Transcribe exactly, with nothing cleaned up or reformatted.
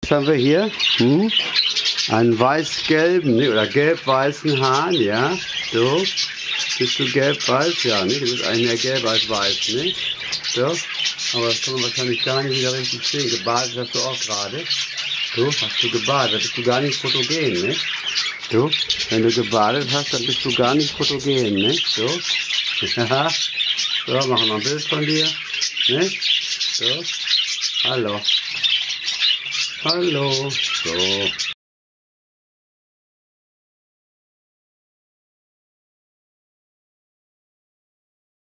Was haben wir hier? Hm? Einen weiß-gelben, ne, oder gelb-weißen Hahn, ja? So. Bist du gelb-weiß? Ja, ne? Du bist eigentlich mehr gelb als weiß, ne? So. Aber das kann man wahrscheinlich gar nicht wieder richtig sehen. Gebadet hast du auch gerade. So, hast du gebadet, dann bist du gar nicht fotogen, ne? So, wenn du gebadet hast, dann bist du gar nicht fotogen, ne? So. Ja. So, machen wir noch ein Bild von dir. Ne? So. Hallo. Hallo. So.